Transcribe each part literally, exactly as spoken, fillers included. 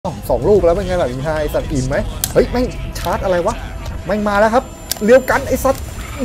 สองลูกแล้วเป็นไงล่ะอินไฮสัตว์อิ่มไหมเฮ้ยแม่งชาร์จอะไรวะแม่งมาแล้วครับเลี้ยวกันไอ้สัตว์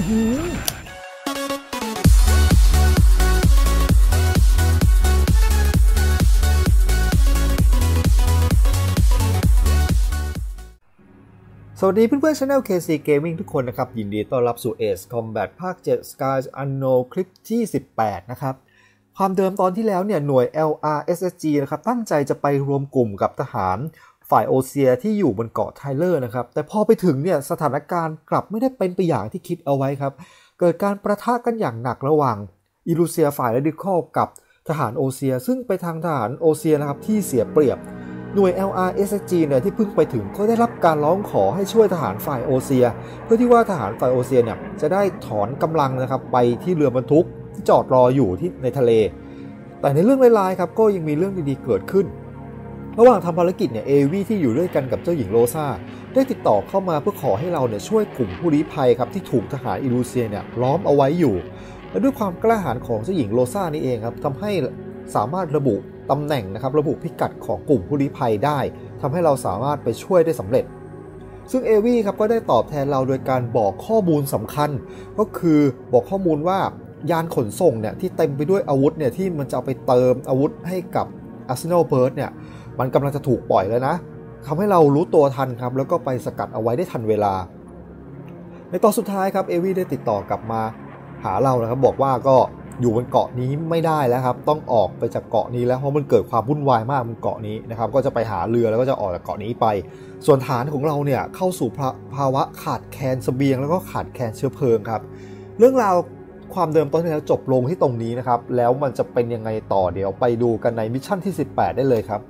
สวัสดีเพื่อนๆ Channel เค ซี Gaming ทุกคนนะครับยินดีต้อนรับสู่ Ace Combat ภาค เจ็ด Skies Unknown คลิปที่สิบแปดนะครับความเดิมตอนที่แล้วเนี่ยหน่วย แอล อาร์ เอส เอส จี นะครับตั้งใจจะไปรวมกลุ่มกับทหารฝ่ายโอเซียที่อยู่บนเกาะไทเลอร์นะครับแต่พอไปถึงเนี่ยสถานการณ์กลับไม่ได้เป็นไปอย่างที่คิดเอาไว้ครับเกิดการประทะกันอย่างหนักระหว่างอิรูเซียฝ่ายเรดิคอลกับทหารโอเซียซึ่งไปทางทหารโอเซียนะครับที่เสียเปรียบหน่วย แอล อาร์ เอส เอส จี เนี่ยที่เพิ่งไปถึงก็ได้รับการร้องขอให้ช่วยทหารฝ่ายโอเซียเพื่อที่ว่าทหารฝ่ายโอเซียเนี่ยจะได้ถอนกำลังนะครับไปที่เรือบรรทุกที่จอดรออยู่ที่ในทะเลแต่ในเรื่องร้ายๆครับก็ยังมีเรื่องดีๆเกิดขึ้นระหว่างทำภารกิจเนี่ยเอวี่ที่อยู่ด้วยกันกับเจ้าหญิงโรซาได้ติดต่อเข้ามาเพื่อขอให้เราเนี่ยช่วยกลุ่มผู้ลี้ภัยครับที่ถูกทหารอิรูเซียเนี่ยล้อมเอาไว้อยู่และด้วยความกล้าหาญของเจ้าหญิงโรซานี่เองครับทำให้สามารถระบุตำแหน่งนะครับระบุพิกัดของกลุ่มผู้ลี้ภัยได้ทำให้เราสามารถไปช่วยได้สำเร็จซึ่งเอวี่ครับก็ได้ตอบแทนเราโดยการบอกข้อมูลสำคัญก็คือบอกข้อมูลว่ายานขนส่งเนี่ยที่เต็มไปด้วยอาวุธเนี่ยที่มันจะเอาไปเติมอาวุธให้กับ Arsenal Bird เนี่ยมันกำลังจะถูกปล่อยแล้วนะทำให้เรารู้ตัวทันครับแล้วก็ไปสกัดเอาไว้ได้ทันเวลาในตอนสุดท้ายครับเอวี่ได้ติดต่อกลับมาหาเรานะครับบอกว่าก็อยู่บนเกาะนี้ไม่ได้แล้วครับต้องออกไปจากเกาะนี้แล้วเพราะมันเกิดความวุ่นวายมากบนเกาะนี้นะครับก็จะไปหาเรือแล้วก็จะออกจากเกาะนี้ไปส่วนฐานของเราเนี่ยเข้าสู่ภาวะขาดแคลนเสบียงแล้วก็ขาดแคลนเชื้อเพลิงครับเรื่องราวความเดิมต้นที่แล้วจบลงที่ตรงนี้นะครับแล้วมันจะเป็นยังไงต่อเดี๋ยวไปดูกันในมิชชั่นที่สิบแปดได้เลยครับ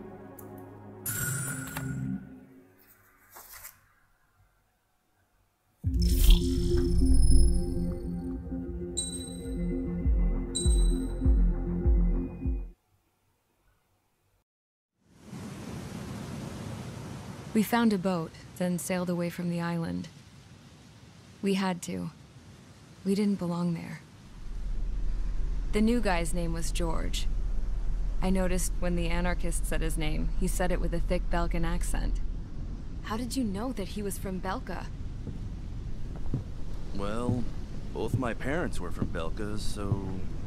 We found a boat, then sailed away from the island. We had to. We didn't belong there. The new guy's name was George. I noticed when the anarchist said his name, he said it with a thick Balkan accent. How did you know that he was from Belka? Well, both my parents were from Belka, so...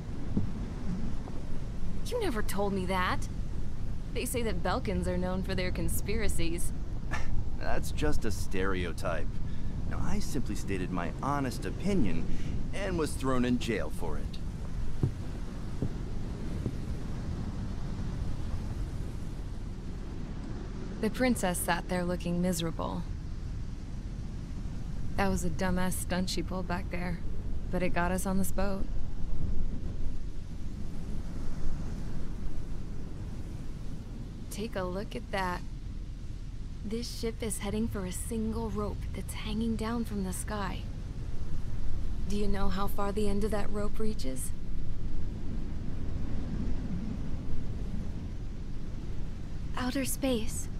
You never told me that. They say that Belkans are known for their conspiracies. That's just a stereotype. Now, I simply stated my honest opinion and was thrown in jail for it. The princess sat there looking miserable. That was a dumbass stunt she pulled back there, but it got us on this boat. Take a look at that. This ship is heading for a single rope that's hanging down from the sky. Do you know how far the end of that rope reaches? Outer space.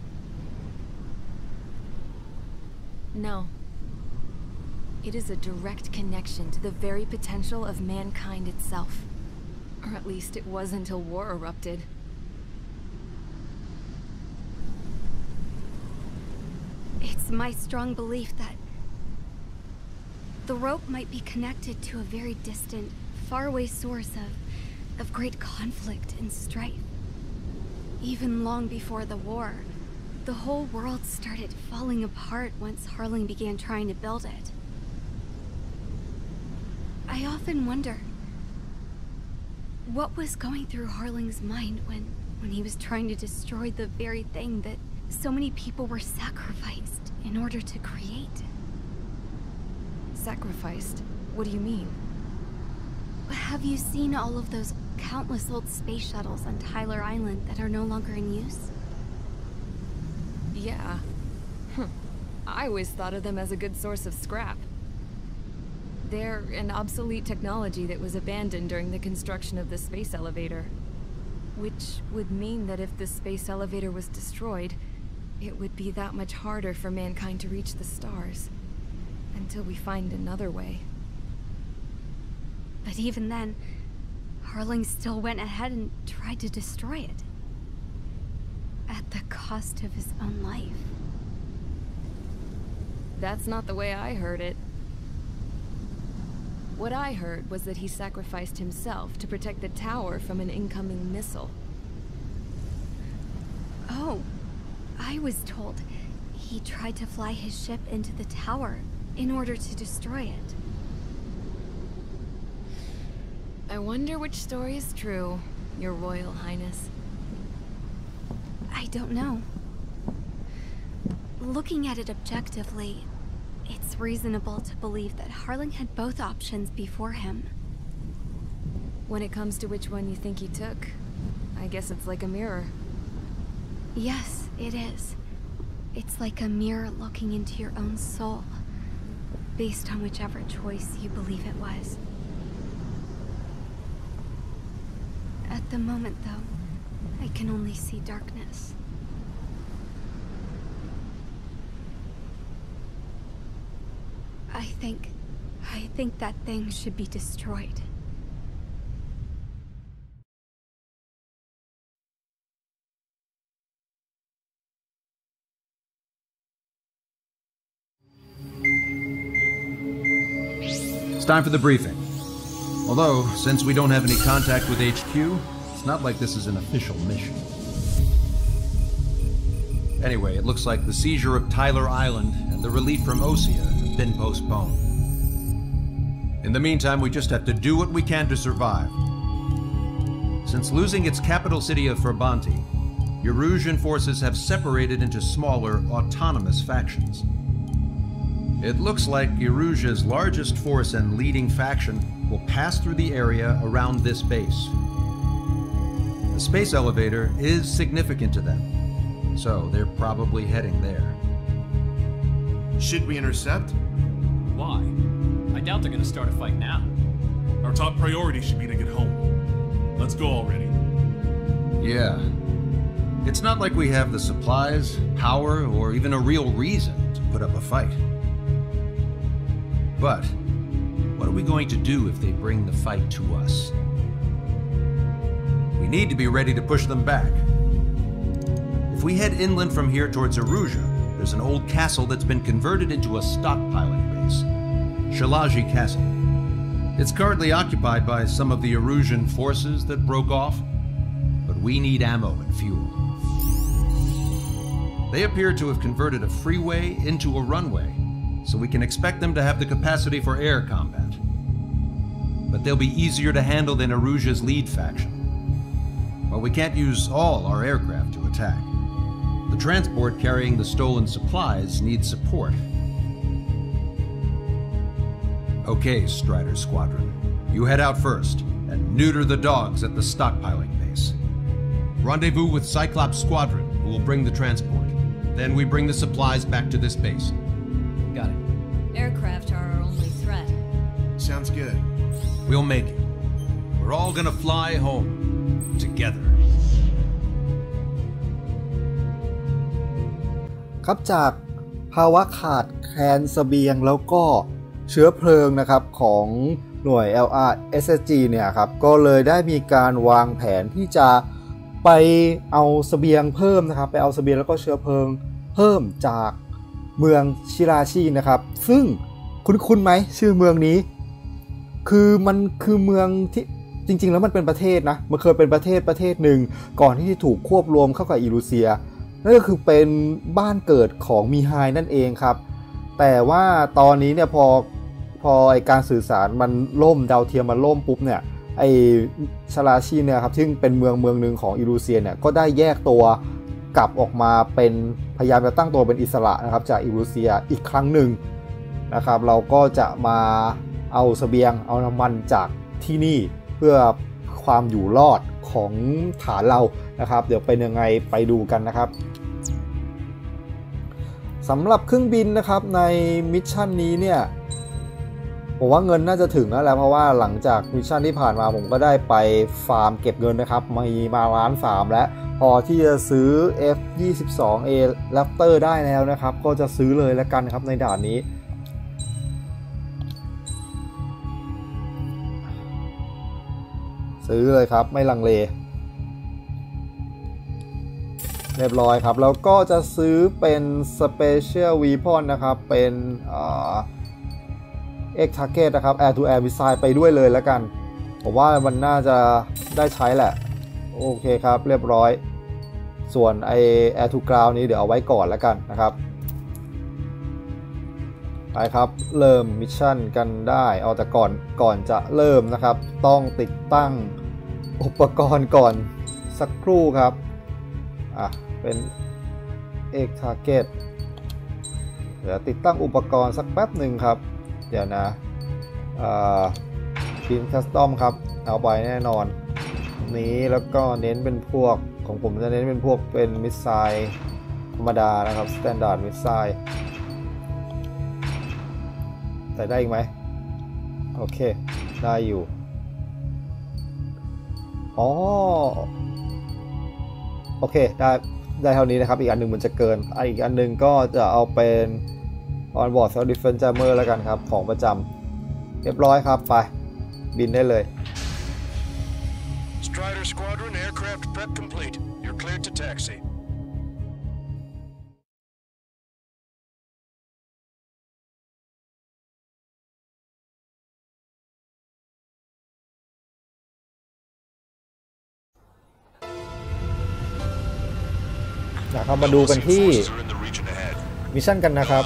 No. It is a direct connection to the very potential of mankind itself. Or at least it was until war erupted. It's my strong belief that the rope might be connected to a very distant, faraway source of, of great conflict and strife. Even long before the war, the whole world started falling apart once Harling began trying to build it. I often wonder what was going through Harling's mind when, when he was trying to destroy the very thing that so many people were sacrificed in order to create. Sacrificed? What do you mean? Have you seen all of those countless old space shuttles on Tyler Island that are no longer in use? Yeah. I always thought of them as a good source of scrap. They're an obsolete technology that was abandoned during the construction of the space elevator. Which would mean that if the space elevator was destroyed, it would be that much harder for mankind to reach the stars. Until we find another way. But even then, Harling still went ahead and tried to destroy it. at the cost of his own life. That's not the way I heard it. What I heard was that he sacrificed himself to protect the tower from an incoming missile. Oh, I was told he tried to fly his ship into the tower in order to destroy it. I wonder which story is true, Your Royal Highness. I don't know. Looking at it objectively, it's reasonable to believe that Harling had both options before him. When it comes to which one you think he took, I guess it's like a mirror. Yes, it is. It's like a mirror looking into your own soul, based on whichever choice you believe it was. At the moment, though, I can only see darkness. I think... I think that thing should be destroyed. It's time for the briefing. Although, since we don't have any contact with H Q, it's not like this is an official mission. Anyway, it looks like the seizure of Tyler Island and the relief from Osea have been postponed. In the meantime, we just have to do what we can to survive. Since losing its capital city of Ferbanti, Erusian forces have separated into smaller, autonomous factions. It looks like Erusia's largest force and leading faction will pass through the area around this base. The space elevator is significant to them, so they're probably heading there. Should we intercept? Why? I doubt they're gonna start a fight now. Our top priority should be to get home. Let's go already. Yeah. It's not like we have the supplies, power, or even a real reason to put up a fight. But what are we going to do if they bring the fight to us? We need to be ready to push them back. If we head inland from here towards Erusia, there's an old castle that's been converted into a stockpiling base. Shalaji Castle. It's currently occupied by some of the Erusian forces that broke off, but we need ammo and fuel. They appear to have converted a freeway into a runway, so we can expect them to have the capacity for air combat. But they'll be easier to handle than Erusia's lead faction. While we can't use all our aircraft to attack, the transport carrying the stolen supplies needs support. Okay, Strider Squadron, you head out first and neuter the dogs at the stockpiling base. Rendezvous with Cyclops Squadron, who will bring the transport. Then we bring the supplies back to this base. Got it. Aircraft are our only threat. Sounds good. We'll make it. We're all gonna fly home. Together. ครับจากภาวะขาดแคลนเสบียงแล้วก็เชื้อเพลิงนะครับของหน่วย แอล อาร์ เอส เอส จี เนี่ยครับก็เลยได้มีการวางแผนที่จะไปเอาเสบียงเพิ่มนะครับไปเอาเสบียงแล้วก็เชื้อเพลิงเพิ่มจากเมืองชิราชินะครับซึ่งคุ้นๆไหมชื่อเมืองนี้คือมันคือเมืองที่จริงๆแล้วมันเป็นประเทศนะมันเคยเป็นประเทศประเทศหนึ่งก่อนที่จะถูกควบรวมเข้ากับอิรูเซียนั่นก็คือเป็นบ้านเกิดของมีไฮนั่นเองครับแต่ว่าตอนนี้เนี่ยพอพอไอการสื่อสารมันล่มดาวเทียมมันล่มปุ๊บเนี่ยไอชาราชิเนี่ยครับซึ่งเป็นเมืองเมืองหนึ่งของอิรูเซียเนี่ยก็ได้แยกตัวกลับออกมาเป็นพยายามจะตั้งตัวเป็นอิสระนะครับจากอิรูเซียอีกครั้งหนึ่งนะครับเราก็จะมาเอาเสบียงเอาน้ำมันจากที่นี่เพื่อความอยู่รอดของฐานเรานะครับเดี๋ยวเป็นยังไงไปดูกันนะครับสำหรับเครื่องบินนะครับในมิชชั่นนี้เนี่ยผมว่าเงินน่าจะถึงแล้วแหละเพราะว่าหลังจากมิชชั่นที่ผ่านมาผมก็ได้ไปฟาร์มเก็บเงินนะครับมีมาล้านสามแล้วพอที่จะซื้อ เอฟ ยี่สิบสอง เอ Raptor ได้แล้วนะครับก็จะซื้อเลยแล้วกันครับในด่านนี้ซื้อเลยครับไม่ลังเลเรียบร้อยครับแล้วก็จะซื้อเป็น Special Weapon นะครับเป็นเอ่อ X Target นะครับ Air to Air Missile ไปด้วยเลยแล้วกันผมว่ามันน่าจะได้ใช้แหละโอเคครับเรียบร้อยส่วนไอ Air to Ground นี้เดี๋ยวเอาไว้ก่อนแล้วกันนะครับไปครับเริ่มมิชชั่นกันได้เอาแต่ก่อนก่อนจะเริ่มนะครับต้องติดตั้งอุปกรณ์ก่อนสักครู่ครับอ่ะเป็น X Target เดี๋ยวติดตั้งอุปกรณ์สักแป๊บหนึ่งครับเดี๋ยวนะอ่าทีมคัสตอมครับเอาไปแน่นอนนี้แล้วก็เน้นเป็นพวกของผมจะเน้นเป็นพวกเป็นมิสไซล์ธรรมดานะครับ Standard มิสไซล์ใส่ได้อีกไหมโอเคได้อยู่อ๋อโอเคได้ได้เท่านี้นะครับอีกอันหนึ่งมันจะเกินอีกอันหนึ่งก็จะเอาเป็น Onboard Self Defense Jammer แล้วกันครับของประจำเรียบร้อยครับไปบินได้เลย Strider Squadron aircraft prep complete. You're cleared to taxi. นะครับมาดูกันที่มิชชั่นกันนะครับ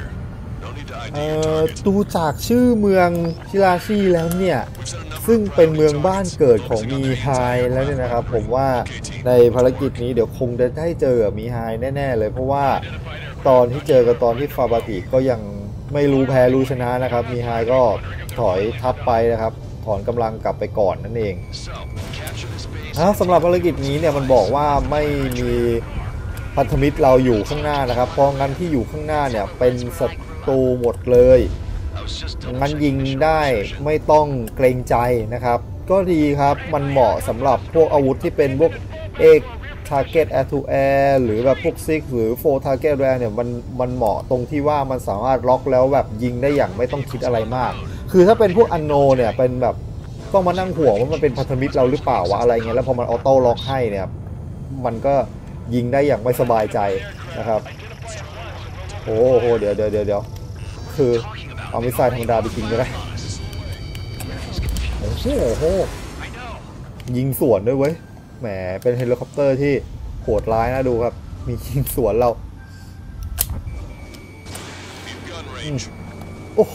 ดูจากชื่อเมืองชิราชิแล้วเนี่ยซึ่งเป็นเมืองบ้านเกิดของมีไฮแล้วเนี่ยนะครับผมว่าในภารกิจนี้เดี๋ยวคงจะได้เจอกับมีไฮแน่ๆเลยเพราะว่าตอนที่เจอกับตอนที่ฟาบาติก็ยังไม่รู้แพ้รู้ชนะนะครับมีไฮก็ถอยทับไปนะครับถอนกำลังกลับไปก่อนนั่นเองนะสำหรับภารกิจนี้เนี่ยมันบอกว่าไม่มีพันธมิตรเราอยู่ข้างหน้านะครับเพราะงั้นที่อยู่ข้างหน้าเนี่ยเป็นศัตรูหมดเลยงั้นยิงได้ไม่ต้องเกรงใจนะครับก็ดีครับมันเหมาะสำหรับพวกอาวุธที่เป็นพวก X Target Air to Air หรือแบบพวก Six หรือ Four Target Air เนี่ยมันมันเหมาะตรงที่ว่ามันสามารถล็อกแล้วแบบยิงได้อย่างไม่ต้องคิดอะไรมากคือถ้าเป็นพวกอันโนเนี่ยเป็นแบบต้องมานั่งห่วงว่ามันเป็นพันธมิตรเราหรือเปล่าวะอะไรเงี้ยแล้วพอมันออโต้ล็อกให้เนี่ยมันก็ยิงได้อย่างไม่สบายใจนะครับโอ้โหเดี๋ยวเดี๋ยวเดี๋ยวเดี๋ยวคือเอามิสไซล์ธรรมดาไปยิงก็ได้โอ้โหยิงสวนด้วยเว้ยแหมเป็นเฮลิคอปเตอร์ที่โหดร้ายนะดูครับมียิงสวนเราโอ้โห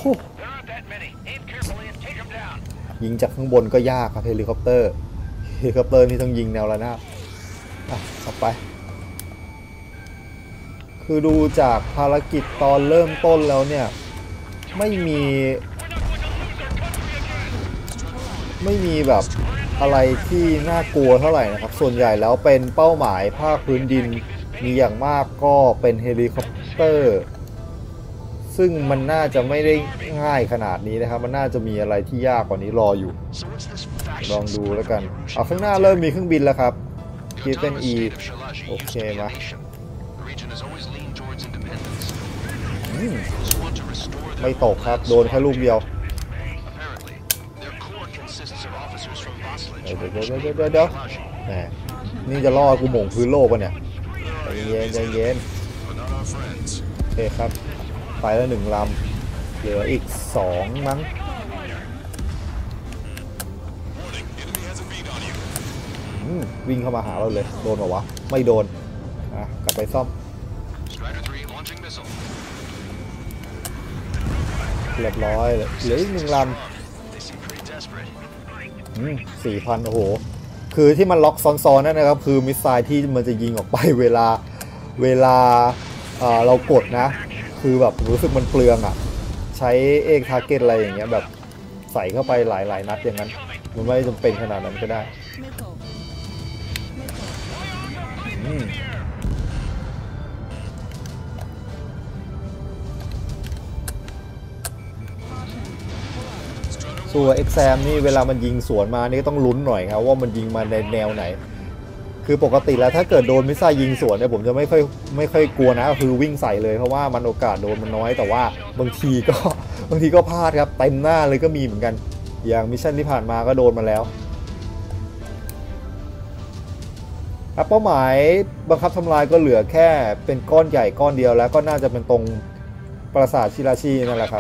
ยิงจากข้างบนก็ยากครับเฮลิคอปเตอร์เฮลิคอปเตอร์นี่ต้องยิงแนวระนาบอ่ะต่อไปคือดูจากภารกิจตอนเริ่มต้นแล้วเนี่ยไม่มีไม่มีแบบอะไรที่น่ากลัวเท่าไหร่นะครับส่วนใหญ่แล้วเป็นเป้าหมายภาคพื้นดินมีอย่างมากก็เป็นเฮลิคอปเตอร์ซึ่งมันน่าจะไม่ได้ง่ายขนาดนี้นะครับมันน่าจะมีอะไรที่ยากกว่านี้รออยู่ลองดูแล้วกันเอาข้างหน้าเริ่มมีเครื่องบินแล้วครับกีเฟนอีโอเคมาไม่ตกครับโดนแค่ลูกเดียวเดี๋ยวเดี๋ยวเดี๋ยวเดี๋ยวเดี๋ยวแหมนี่จะล่อกูหม่งพื้นโลกป่ะเนี่ยใจเย็นใจเย็นโอเคครับไปแล้วหนึ่งลำเหลืออีกสองมั้งวิ่งเข้ามาหาเราเลยโดนหรอวะไม่โดนอ่ะกลับไปซ่อมเรียบร้อยเลยเหลืออีกหนึ่งลำสี่พันโอ้โหคือที่มันล็อกซ้อนๆนั่นนะครับคือมิสไซล์ที่มันจะยิงออกไปเวลาเวลาเรากดนะคือแบบรู้สึกมันเปลืองอ่ะใช้เอกทาร์เก็ตอะไรอย่างเงี้ยแบบใส่เข้าไปหลายๆนัดอย่างนั้นมันไม่จำเป็นขนาดนั้นก็ได้ตัว Exam นี่เวลามันยิงสวนมานี่ต้องลุ้นหน่อยครับว่ามันยิงมาในแนวไหนคือปกติแล้วถ้าเกิดโดนมิสไซล์ยิงสวนเนี่ยผมจะไม่ค่อยไม่ค่อยกลัวนะคือวิ่งใส่เลยเพราะว่ามันโอกาสโดนมันน้อยแต่ว่าบางทีก็บางทีก็พลาดครับเต็มหน้าเลยก็มีเหมือนกันอย่างมิชชั่นที่ผ่านมาก็โดนมาแล้วเป้าหมายบังคับทำลายก็เหลือแค่เป็นก้อนใหญ่ก้อนเดียวแล้วก็น่าจะเป็นตรงปราสาทชิราชินั่นแหละครับ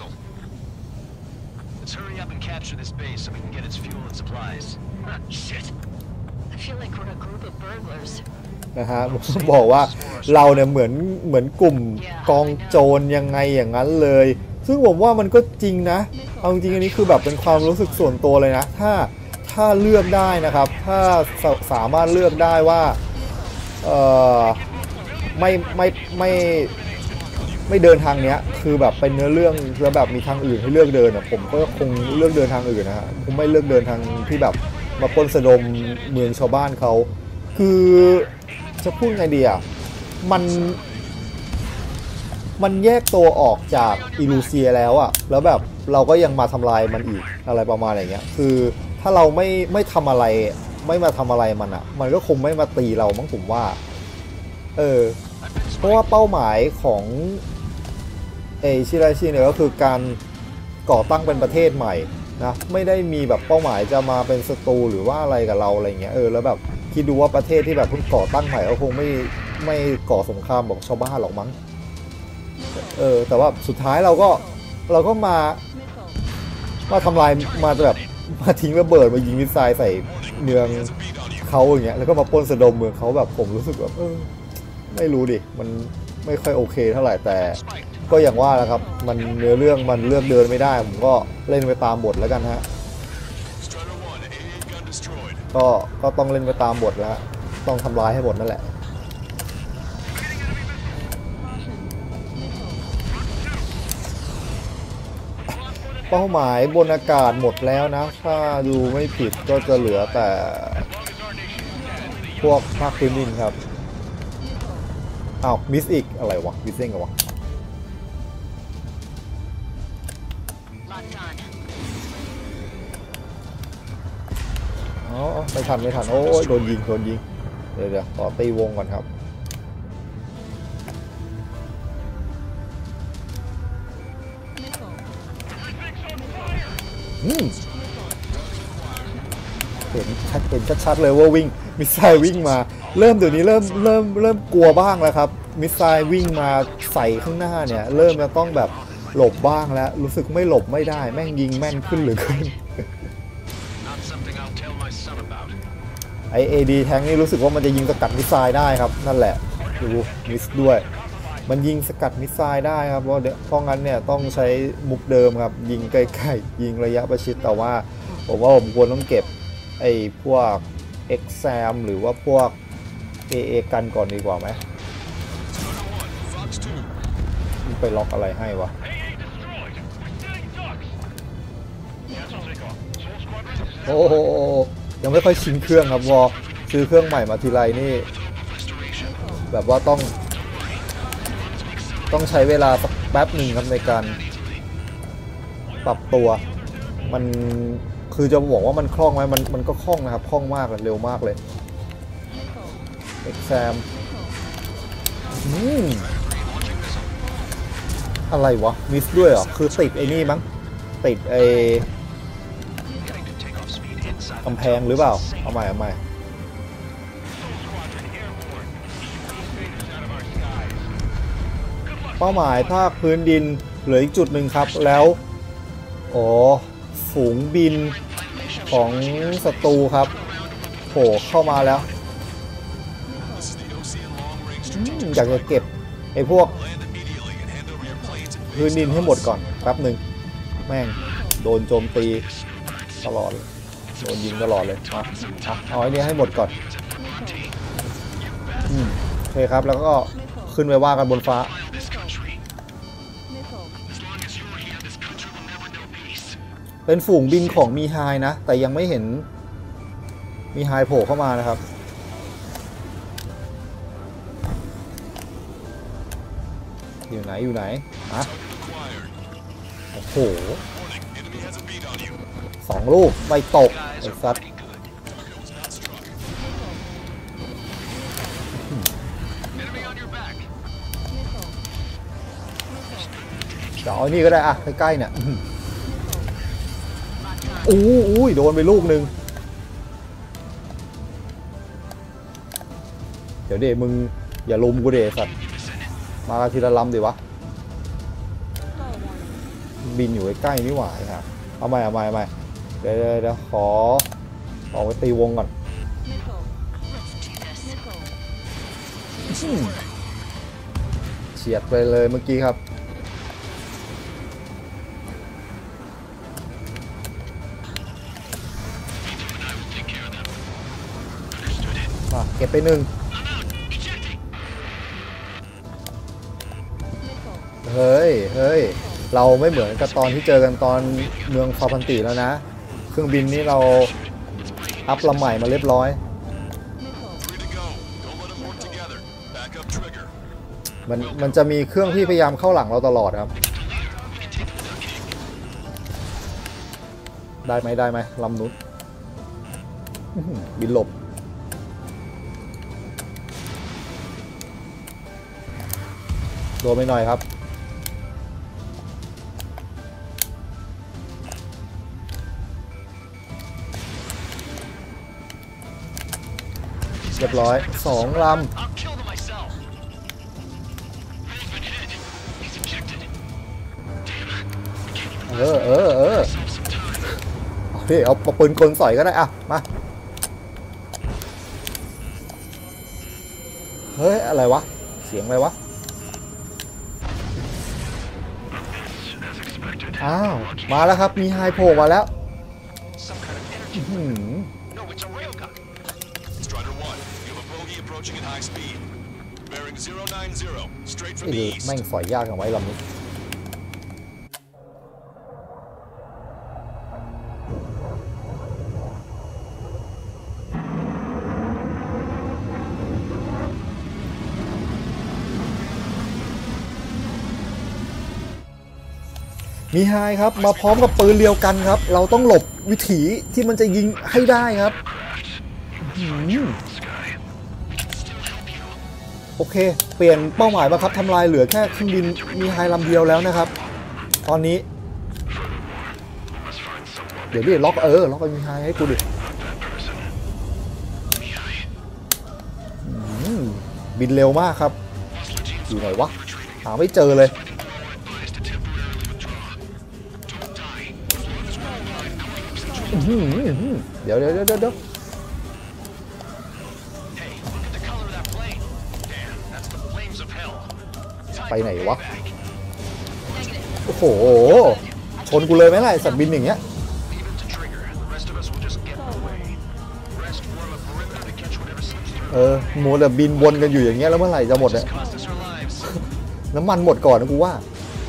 นะฮะบอกว่าเราเนี่ยเหมือนเหมือนกลุ่มกองโจรยังไงอย่างนั้นเลยซึ่งผมว่ามันก็จริงนะเอาจริงอันนี้คือแบบเป็นความรู้สึกส่วนตัวเลยนะถ้าถ้าเลือกได้นะครับถ้าสามารถเลือกได้ว่าเออไม่ไม่ไม่ไม่เดินทางเนี้ยคือแบบเป็นเนื้อเรื่องแล้วแบบมีทางอื่นให้เลือกเดินอ่ะผมก็คงเลือกเดินทางอื่นนะฮะผมไม่เลือกเดินทางที่แบบมาปล้นสะดมเมืองชาวบ้านเขาคือจะพูดไงดีอ่ะมันมันแยกตัวออกจากอิลูเซียแล้วอ่ะแล้วแบบเราก็ยังมาทำลายมันอีกอะไรประมาณอย่างเงี้ยคือถ้าเราไม่ไม่ทำอะไรไม่มาทำอะไรมันอ่ะมันก็คงไม่มาตีเรามั้งผมว่าเออเพราะว่าเป้าหมายของเอชิราชิเนี่ยก็คือการก่อตั้งเป็นประเทศใหม่นะไม่ได้มีแบบเป้าหมายจะมาเป็นศัตรูหรือว่าอะไรกับเราอะไรเงี้ยเออแล้วแบบคิดดูว่าประเทศที่แบบเพิ่งก่อตั้งใหม่ก็คงไม่ไม่ก่อสงครามของชาวบ้านหรอกมั้งเออแต่ว่าสุดท้ายเราก็เราก็มามาทำลายมาแบบมาทิ้งระเบิดมายิงมิสไซล์ใส่เมืองเขาอย่างเงี้ยแล้วก็มาปล้นสะดมเมืองเขาแบบผมรู้สึกแบบเออไม่รู้ดิมันไม่ค่อยโอเคเท่าไหร่แต่ก็อย่างว่าแหละครับมันเนื้อเรื่องมันเลือกเดินไม่ได้ผมก็เล่นไปตามบทแล้วกันฮะก็ก็ต้องเล่นไปตามบทแล้วต้องทำลายให้หมดนั่นแหละเป้าหมายบนอากาศหมดแล้วนะถ้าดูไม่ผิดก็จะเหลือแต่พวกภาคพื้นดินครับอ้าวมิสอีกอะไรวะมิสเซ่งกันวะอ๋อไม่ทันไม่ทันโอ้ยโดนยิงโดนยิงเดี๋ยวเดี๋ยวต่อตีวงก่อนครับอืมเห็นชัดเห็นชัดๆเลยว่าวิ่งมิสไซล์วิ่งมาเริ่มเดี๋ยวนี้เริ่มเริ่มเริ่มกลัวบ้างแล้วครับมิสไซล์วิ่งมาใส่ข้างหน้าเนี่ยเริ่มจะต้องแบบหลบบ้างแล้วรู้สึกไม่หลบไม่ได้แม่งยิงแม่นขึ้นหรือขึ้นไอเอดีแทงนี่รู้สึกว่ามันจะยิงสกัดมิสไซล์ได้ครับนั่นแหละดูมิสด้วยมันยิงสกัดมิสไซล์ได้ครับเพราะเพราะงั้นเนี่ยต้องใช้มุกเดิมครับยิงใกล้ๆยิงระยะประชิดแต่ว่าผมว่าผมควรต้องเก็บไอ้พวก Exam หรือว่าพวก เอ เอ กันก่อนดีกว่าไหมไปล็อกอะไรให้วะโอ้โหยังไม่ค่อยชินเครื่องครับวอซื้อเครื่องใหม่มาทีไรนี่แบบว่าต้องต้องใช้เวลาสักแป๊บหนึ่งครับในการปรับตัวมันคือจะบอกว่ามันคล่องไหมมันมันก็คล่องนะครับคล่องมากเลยเร็วมากเลย Exam อืมอะไรวะมิสด้วยเหรอคือติดไอ้นี่มั้งติดไอ้กำแพงหรือเปล่าเอาใหม่เอาใหม่เป้าหมายภาคพื้นดินเหลืออีกจุดหนึ่งครับแล้วโอ้ฝูงบินของศัตรูครับโผล่เข้ามาแล้วอยากจะเก็บไอ้พวกพื้นดินให้หมดก่อนแป๊บหนึ่งแม่งโดนโจมตีตลอดโดนยิงตลอดเลยอ่ะอ่ะเอาไอ้นี้ให้หมดก่อนอืมโอเคครับแล้วก็ขึ้นไปว่ากันบนฟ้าเป็นฝูงบินของมีไฮนะแต่ยังไม่เห็นมีไฮโผล่เข้ามานะครับอยู่ไหนอยู่ไหนอะโอ้โหสองลูกไม่ตกไอ้สัตว์เดี๋ยวนี่ก็ได้อะใกล้ๆเนี่ยอู้อู้โดนไปลูกหนึ่งดี๋ยวเดมึงอย่าลุมกูเดสัตว์มาทีละลำดิวะบินอยู่ใกล้ๆนี่หว่าครับเอาใหม่เอาใหม่เอาใหม่เดี๋ยวเดี๋ยวขอออกไปตีวงก่อนเฉียดไปเลยเมื่อกี้ครับมาเก็บไปหนึ่งเฮ้ยเฮ้ยเราไม่เหมือนกับตอนที่เจอกันตอนเมืองฟาพันติแล้วนะเครื่องบินนี้เราอัพลำใหม่มาเรียบร้อยมันมันจะมีเครื่องที่พยายามเข้าหลังเราตลอดครับได้ไหมได้ไหมลำนุ้นบินหลบโดนไปหน่อยครับเรียบร้อยสองลำเออเออเออเอาดิเอาปืนกลสอยก็ได้อ่ะมาเฮ้ยอะไรวะเสียงอะไรวะอ้าวมาแล้วครับมีไฮโผล่มาแล้วนี่แม่งสอยยากกันไว้ลำนี้มีไฮครับมาพร้อมกับปืนเรียวกันครับเราต้องหลบวิถีที่มันจะยิงให้ได้ครับโอเคเปลี่ยนเป้าหมายมาครับทำลายเหลือแค่เครื่องบินมีไฮลำเดียวแล้วนะครับตอนนี้เดี๋ยวดิล็อกเออล็อกไปมีไฮให้กูดิบินเร็วมากครับอยู่ไหนวะหาไม่เจอเลยเดี๋ยวเดี๋ยวเดี๋ยวเดี๋ยวไปไหนวะโอ้โหชนกูเลยไหมล่ะสัตว์บินอย่างเงี้ยเออโมแต่บินวนกันอยู่อย่างเงี้ยแล้วเมื่อไหร่จะหมดเนี่ยน้ำมันหมดก่อนนะกูว่า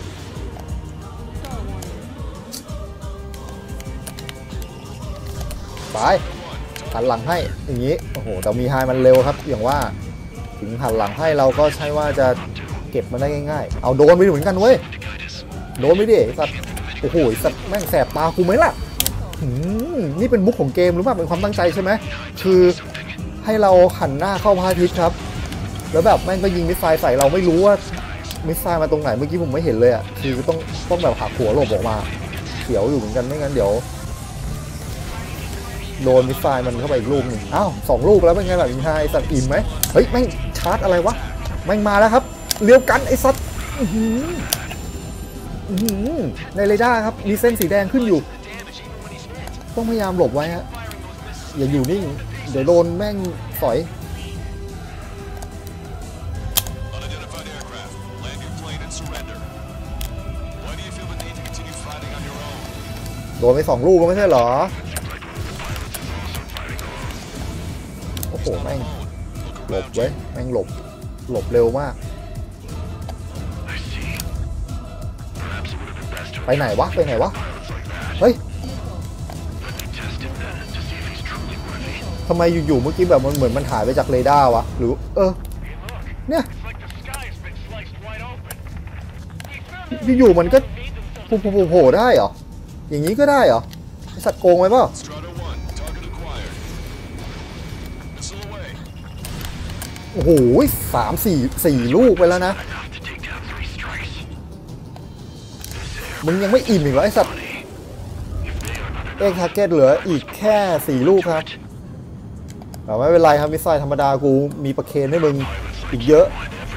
ไปหันหลังให้อย่างนี้โอ้โหแต่มีไฮมันเร็วครับอย่างว่าถึงหันหลังให้เราก็ใช่ว่าจะเก็บมันได้ง่ายๆเอาโดนไปเหมือนกันเว้ยโดนไปดิสัตว์โอ้โหสัตว์แม่งแสบตากูไหมล่ะนี่เป็นมุกของเกมหรือเปล่าเป็นความตั้งใจใช่ไหมคือให้เราหันหน้าเข้าพระอาทิตย์ครับแล้วแบบแม่งก็ยิงมิสไซล์ใส่เราไม่รู้ว่ามิสไซล์มาตรงไหนเมื่อกี้ผมไม่เห็นเลยอ่ะคือต้องต้องแบบหักหัวหลบออกมาเสียวอยู่เหมือนกันไม่งั้นเดี๋ยวโดนมิสไซล์มันเข้าไปอีกลูกหนึ่งอ้าวสองลูกแล้วเป็นไงแบบมีไฮสัตว์อิ่มไหมเฮ้ยแม่งชาร์จอะไรวะแม่งมาแล้วครับเลี้ยวกันไอ้สัตว์ในเรดาร์ครับมีเส้นสีแดงขึ้นอยู่ต้องพยายามหลบไว้ฮะอย่าอยู่นิ่งเดี๋ยวโดนแม่งสอยโดนไปสองลูกก็ไม่ใช่เหรอโอ้โหแม่งหลบเว้ยแม่งหลบหลบเร็วมากไปไหนวะไปไหนวะเฮ้ยทำไมอยู่ๆเมื่อกี้แบบมันเหมือนมันหายไปจากเรดาร์วะหรือเออเนี่ยอยู่ๆมันก็โผล่ได้เหรออย่างนี้ก็ได้เหรอสัตว์โกงไหมเปล่าโอ้โหสามสี่สี่ลูกไปแล้วนะมึงยังไม่อิ่มอีกเหรอไอสัตว์เอ็กทาร์เก็ตเหลืออีกแค่สี่ลูกครับแต่ไม่เป็นไรครับมิสไซล์ธรรมดากูมีประเคนให้มึงอีกเยอะ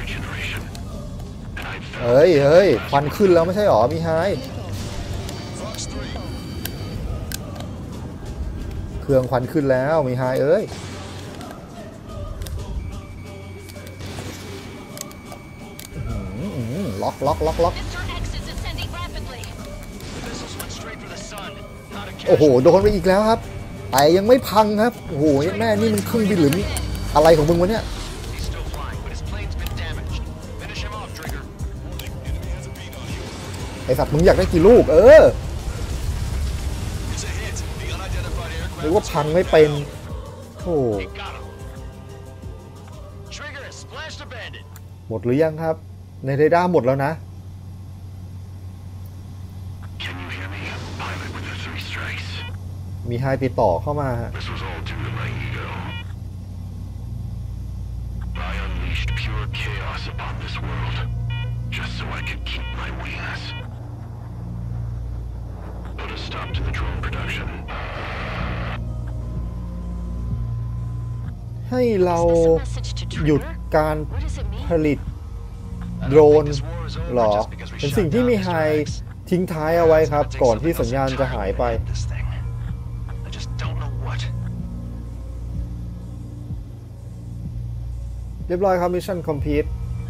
เฮ้ยเฮ้ยควันขึ้นแล้วไม่ใช่หรอมีไฮเครื่องควันขึ้นแล้วมีไฮเอ้ยล็อกล็อกล็อกล็อกโอ้โหโดนไปอีกแล้วครับแต่ยังไม่พังครับโอ้โหแม่นี่มันเครื่องบินหรืออะไรของมึงวะเนี่ยไอสัตว์มึงอยากได้กี่ลูกเออหรือว่าพังไม่เป็นโอ้หมดหรือยังครับในเรดาร์หมดแล้วนะมีไฮติดต่อเข้ามาฮะให้เราหยุดการผลิตโดรนหรอเป็นสิ่งที่มีไฮทิ้งท้ายเอาไว้ครับก่อนที่สัญญาณจะหายไปเรียบร้อยครับมิชชั่นคอมพลีท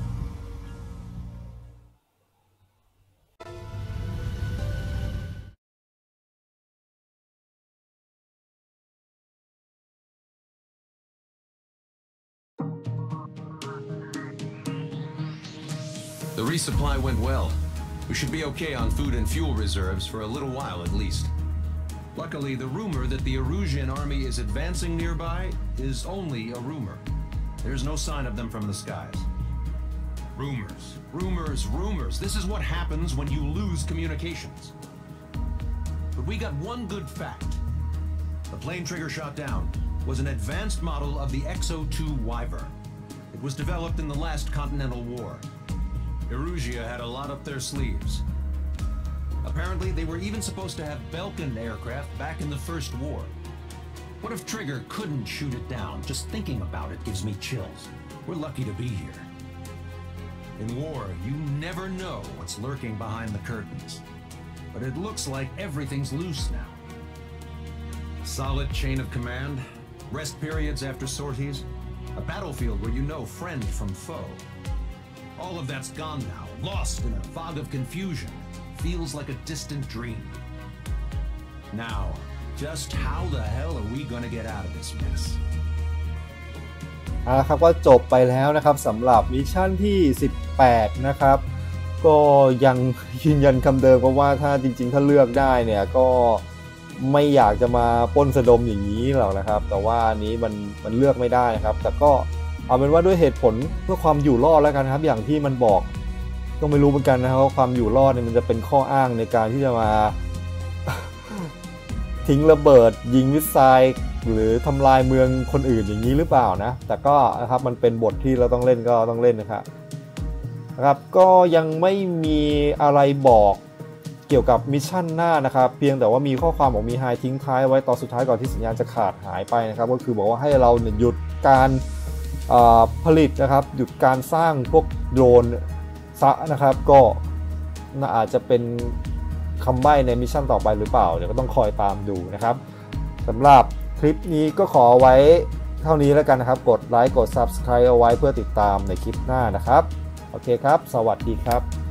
The resupply went well. We should be okay on food and fuel reserves for a little while at least. Luckily, the rumor that the Erusian army is advancing nearby is only a rumor. There's no sign of them from the skies. Rumors, rumors, rumors. This is what happens when you lose communications. But we got one good fact. The plane Trigger shot down was an advanced model of the X O two Wyvern. It was developed in the last Continental War. Erusia had a lot up their sleeves. Apparently, they were even supposed to have Belkin aircraft back in the First War. What if Trigger couldn't shoot it down? Just thinking about it gives me chills. We're lucky to be here. In war, you never know what's lurking behind the curtains. But it looks like everything's loose now. Solid chain of command, rest periods after sorties, a battlefield where you know friend from foe. All of that's gone now, lost in a fog of confusion. Feels like a distant dream. Now, just how the hell are we gonna get out of this mess? อ่าครับก็จบไปแล้วนะครับสำหรับมิชชั่นที่สิบแปดนะครับก็ยังยืนยันคำเดิมเพราะว่าถ้าจริงๆถ้าเลือกได้เนี่ยก็ไม่อยากจะมาปล้นสะดมอย่างนี้หรอกนะครับแต่ว่าอันนี้มันมันเลือกไม่ได้นะครับแต่ก็เอาเป็นว่าด้วยเหตุผลเพื่อความอยู่รอดแล้วกันครับอย่างที่มันบอกก็ไม่รู้เหมือนกันนะครับว่าความอยู่รอดเนี่ยมันจะเป็นข้ออ้างในการที่จะมา ทิ้งระเบิดยิงมิสไซล์หรือทำลายเมืองคนอื่นอย่างนี้หรือเปล่านะแต่ก็นะครับมันเป็นบทที่เราต้องเล่นก็ต้องเล่นนะครับนะครับก็ยังไม่มีอะไรบอกเกี่ยวกับมิชชั่นหน้านะครับเพียงแต่ว่ามีข้อความของมีไฮทิ้งท้ายไว้ตอนสุดท้ายก่อนที่สัญญาณจะขาดหายไปนะครับก็คือบอกว่าให้เราหยุดการผลิตนะครับหยุดการสร้างพวกโดรนซะนะครับก็น่าอาจจะเป็นคำใบ้ในมิชชั่นต่อไปหรือเปล่าเดี๋ยวก็ต้องคอยตามดูนะครับสำหรับคลิปนี้ก็ขอไว้เท่านี้แล้วกันนะครับกดไลค์กด ซับสไครบ์ เอาไว้เพื่อติดตามในคลิปหน้านะครับโอเคครับสวัสดีครับ